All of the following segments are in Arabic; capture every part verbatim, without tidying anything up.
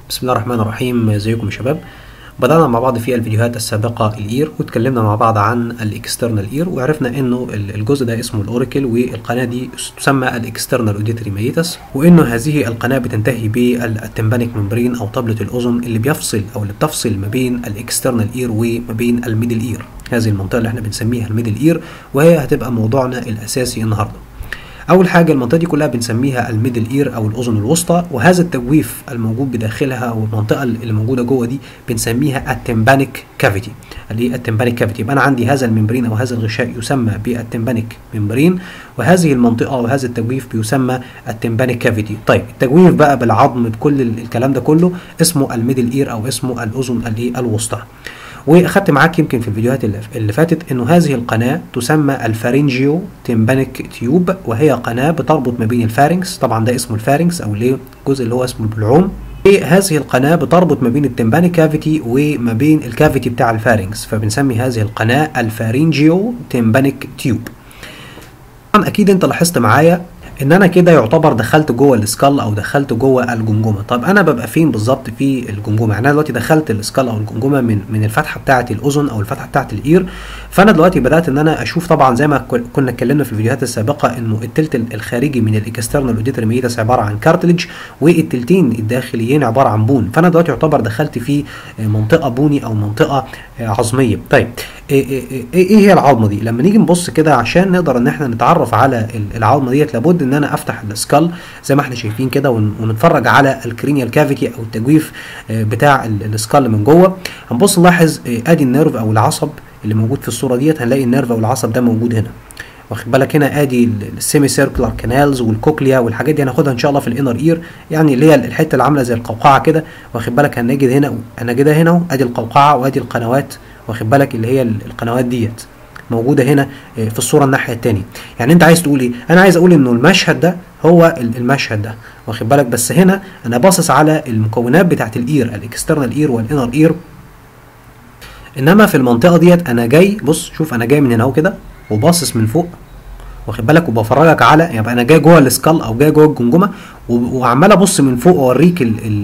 بسم الله الرحمن الرحيم. ازيكم يا شباب؟ بدأنا مع بعض في الفيديوهات السابقة الإير، واتكلمنا مع بعض عن الإكسترنال إير، وعرفنا إنه الجزء ده اسمه الأوريكل، والقناة دي تسمى الإكسترنال أوديتري ميتس، وإنه هذه القناة بتنتهي بالأتمبانيك ممبرين أو طبلة الأذن اللي بيفصل أو اللي بتفصل ما بين الإكسترنال إير وما بين الميدل إير. هذه المنطقة اللي احنا بنسميها الميدل إير، وهي هتبقى موضوعنا الأساسي النهاردة. أول حاجة المنطقة دي كلها بنسميها الميدل إير أو الأذن الوسطى، وهذا التجويف الموجود بداخلها والمنطقة اللي موجودة جوه دي بنسميها التمبانيك كافيتي. اللي هي التمبانيك كافيتي، يبقى أنا عندي هذا الممبرين أو هذا الغشاء يسمى بالتمبانيك ممبرين، وهذه المنطقة وهذا التجويف بيسمى التمبانيك كافيتي. طيب التجويف بقى بالعظم بكل الكلام ده كله اسمه الميدل إير أو اسمه الأذن الوسطى. واخدت معاك يمكن في الفيديوهات اللي فاتت انه هذه القناه تسمى الفارنجيو تمبانيك تيوب، وهي قناه بتربط ما بين الفارنكس، طبعا ده اسمه الفارنكس او ليه الجزء اللي هو اسمه البلعوم. هذه القناه بتربط ما بين التمبانيك كافيتي وما بين الكافيتي بتاع الفارنكس، فبنسمي هذه القناه الفارنجيو تمبانيك تيوب. طبعا اكيد انت لاحظت معايا ان انا كده يعتبر دخلت جوه السكال او دخلت جوه الجمجمه. طب انا ببقى فين بالظبط في الجمجمه؟ يعني انا دلوقتي دخلت السكال او الجمجمه من من الفتحه بتاعه الاذن او الفتحه بتاعه الاير، فانا دلوقتي بدات ان انا اشوف طبعا زي ما كنا اتكلمنا في الفيديوهات السابقه انه التلت الخارجي من الاكسترنال اوديتري ميتس عباره عن كارتلج، والتلتين الداخليين عباره عن بون، فانا دلوقتي يعتبر دخلت في منطقه بوني او منطقه عظميه. طيب ايه, إيه, إيه هي العظمه دي؟ لما نيجي نبص كده عشان نقدر ان احنا نتعرف على العظمه ديت لابد ان انا افتح السكال زي ما احنا شايفين كده ونتفرج على الكرينيال كافيتي او التجويف بتاع السكال من جوه. هنبص نلاحظ ادي النيرف او العصب اللي موجود في الصوره ديت، هنلاقي النيرف او العصب ده موجود هنا، واخد بالك؟ هنا ادي السيمي سيركلر كانالز والكوكليا والحاجات دي هناخدها ان شاء الله في الانر اير، يعني اللي هي الحته اللي عامله زي القوقعه كده، واخد بالك؟ هنجد هنا هنجد هنا اهو ادي القوقعه وادي القنوات، واخد بالك؟ اللي هي القنوات ديت موجوده هنا في الصوره الناحيه الثانيه. يعني انت عايز تقول ايه؟ انا عايز اقول انه المشهد ده هو المشهد ده، واخد بالك؟ بس هنا انا باصص على المكونات بتاعت الاير، الاكسترنال اير والانر اير، انما في المنطقه ديت انا جاي، بص شوف انا جاي من هنا اهو كده وباصص من فوق، واخد بالك؟ وبفرجك على، يعني انا جاي جوه السكال او جاي جوه الجمجمه وعمال ابص من فوق واوريك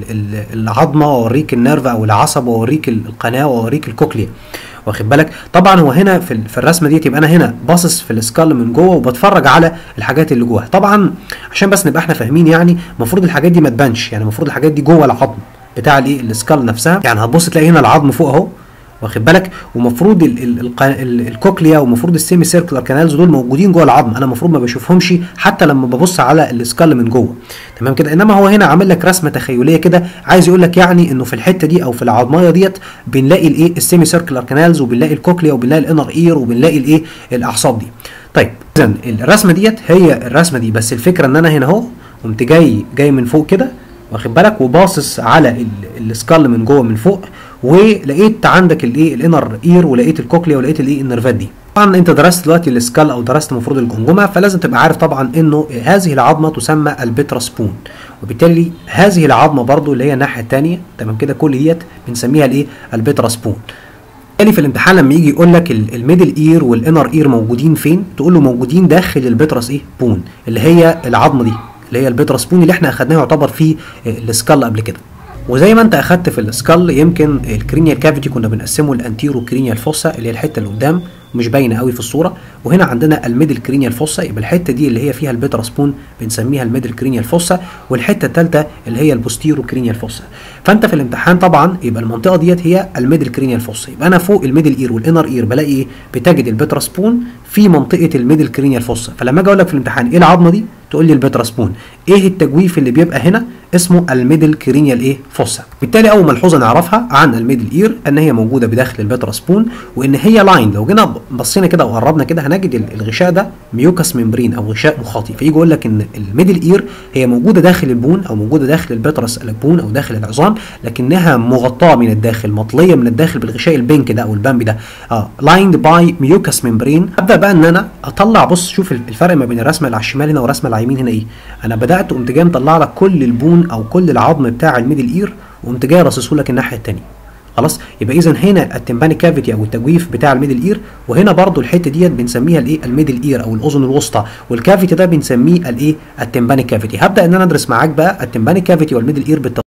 العظمه واوريك النيرف او العصب واوريك القناه واوريك الكوكليا، واخد بالك؟ طبعا هو هنا في, في الرسمه دي يبقى انا هنا باصص في السكال من جوه وبتفرج على الحاجات اللي جوه. طبعا عشان بس نبقى احنا فاهمين، يعني المفروض الحاجات دي ما تبانش، يعني المفروض الحاجات دي جوه العظم بتاع الايه السكال نفسها، يعني هتبص تلاقي هنا العظم فوق اهو، واخد بالك؟ ومفروض الكوكليا ومفروض السيمي سيركلر كانالز دول موجودين جوه العظم، انا المفروض ما بشوفهمش حتى لما ببص على السكال من جوه، تمام كده؟ انما هو هنا عامل لك رسمه تخيليه كده، عايز يقول لك يعني انه في الحته دي او في العظمايه ديت بنلاقي الايه السيمي سيركلر كانالز وبنلاقي الكوكليا وبنلاقي الانر اير وبنلاقي الايه الاعصاب دي. طيب اذا الرسمه ديت هي الرسمه دي، بس الفكره ان انا هنا اهو قمت جاي جاي من فوق كده، واخد بالك؟ وباصص على السكال من جوه من فوق، ولقيت عندك الايه الانر اير ولقيت الكوكليا ولقيت الايه النرفات دي. طبعا انت درست دلوقتي السكال او درست المفروض الجمجمه، فلازم تبقى عارف طبعا انه هذه العظمه تسمى البترس بون، وبالتالي هذه العظمه برضو اللي هي الناحيه الثانيه، تمام كده؟ كل ديت بنسميها الايه البترس بون. بالتالي في الامتحان لما يجي يقول لك الميدل اير والانر اير موجودين فين، تقول له موجودين داخل البترس ايه بون، اللي هي العظمه دي اللي هي البترس بون اللي احنا اخدناه يعتبر في السكال قبل كده. وزي ما انت اخدت في السكال، يمكن الكرينيال كافيتي كنا بنقسمه الانتيرو كرينيال فوسا اللي هي الحته اللي قدام مش باينه قوي في الصوره، وهنا عندنا الميدل كرينيال فوسا، يبقى الحته دي اللي هي فيها البترس بون بنسميها الميدل كرينيال فوسا، والحته الثالثه اللي هي البوستيرو كرينيال فوسا. فانت في الامتحان طبعا يبقى المنطقه ديت هي الميدل كرينيال فوسا، يبقى انا فوق الميدل اير والانر اير بلاقي ايه؟ بتجد البترس بون في منطقه الميدل كرينيال فوسا. فلما اجي اقول لك في الامتحان ايه العظمه دي، تقول لي البترس بون. ايه التجويف اللي بيبقى هنا؟ اسمه الميدل كرينيال ايه فوسا. بالتالي اول ملحوظه نعرفها عن الميدل اير ان هي موجوده بداخل البترس بون، وان هي لاين، لو جينا بصينا كده وقربنا كده هنجد الغشاء ده ميوكس ممبرين او غشاء مخاطي، فيجي يقول لك ان الميدل اير هي موجوده داخل البون او موجوده داخل البترس البون او داخل العظام، لكنها مغطاه من الداخل، مطليه من الداخل بالغشاء البينك ده او البامبي ده، اه لايند باي ميوكس ممبرين. ابدا بقى ان انا اطلع، بص شوف الفرق ما بين الرسمه اللي على الشمال هنا والرسمه اللي على اليمين هنا ايه. انا بدات قمت جاي مطلع لك كل البون او كل العظم بتاع الميدل اير وقمت جاي راصصه لك الناحيه الثانيه، خلاص؟ يبقى اذا هنا التمبانيك كافيتي او التجويف بتاع الميدل اير، وهنا برضو الحته ديت بنسميها الايه الميدل اير او الاذن الوسطى، والكافيتي ده بنسميه الايه التمبانيك كافيتي. هبدا ان انا ادرس معاك بقى التمبانيك كافيتي والميدل اير بالتفصيل.